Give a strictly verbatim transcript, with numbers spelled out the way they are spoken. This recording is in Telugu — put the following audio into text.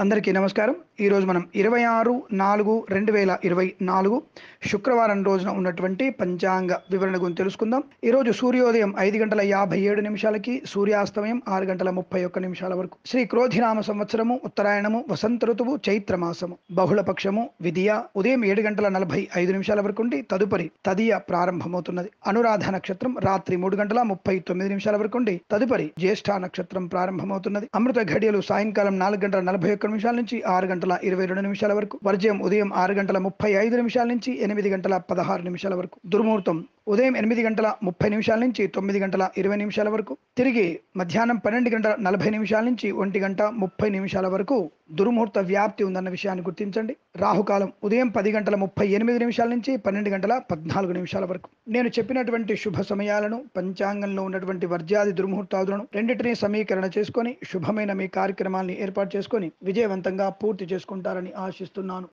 అందరికీ నమస్కారం. ఈరోజు మనం ఇరవై ఆరు నాలుగు రెండు వేల ఇరవై నాలుగు శుక్రవారం రోజున ఉన్నటువంటి పంచాంగ వివరణ గురించి తెలుసుకుందాం. ఈరోజు సూర్యోదయం ఐదు గంటల యాభై ఏడు నిమిషాలకి, సూర్యాస్తమయం ఆరు గంటల ముప్పై ఒక్క నిమిషాల వరకు. శ్రీ క్రోధినామ సంవత్సరము, ఉత్తరాయణము, వసంత ఋతువు, చైత్రమాసము, బహుళపక్షము, విధియ ఉదయం ఏడు గంటల నలభై ఐదు నిమిషాల వరకు ఉండి తదుపరి తదియ ప్రారంభమవుతున్నది. అనురాధ నక్షత్రం రాత్రి మూడు గంటల ముప్పై తొమ్మిది నిమిషాల వరకు ఉండి తదుపరి జ్యేష్ఠ నక్షత్రం ప్రారంభమవుతున్నది. అమృత ఘడియలు సాయంకాలం నాలుగు గంటల నలభై ఒక్క నిమిషాల నుంచి ఆరు గంటల ఇరవై రెండు నిమిషాల వరకు. వర్జ్యం ఉదయం ఆరు గంటల ముప్పై ఐదు నిమిషాల నుంచి ఎనిమిది గంటల పదహారు నిమిషాల వరకు. దుర్ముహూర్తం ఉదయం ఎనిమిది గంటల ముప్పై నిమిషాల నుంచి తొమ్మిది గంటల ఇరవై నిమిషాల వరకు. తిరిగి మధ్యాహ్నం పన్నెండు గంటల నలభై నిమిషాల నుంచి ఒంటి గంట ముప్పై నిమిషాల వరకు దుర్ముహూర్త వ్యాప్తి ఉందన్న విషయాన్ని గుర్తించండి. రాహుకాలం ఉదయం పది గంటల ముప్పై ఎనిమిది నిమిషాల నుంచి పన్నెండు గంటల పద్నాలుగు నిమిషాల వరకు. నేను చెప్పినటువంటి శుభ సమయాలను, పంచాంగంలో ఉన్నటువంటి వర్జ్యాది దుర్ముహూర్తాదులను రెండింటినీ సమీకరణ చేసుకొని శుభమైన మీ కార్యక్రమాన్ని ఏర్పాటు చేసుకొని విజయవంతంగా పూర్తి చేసుకుంటారని ఆశిస్తున్నాను.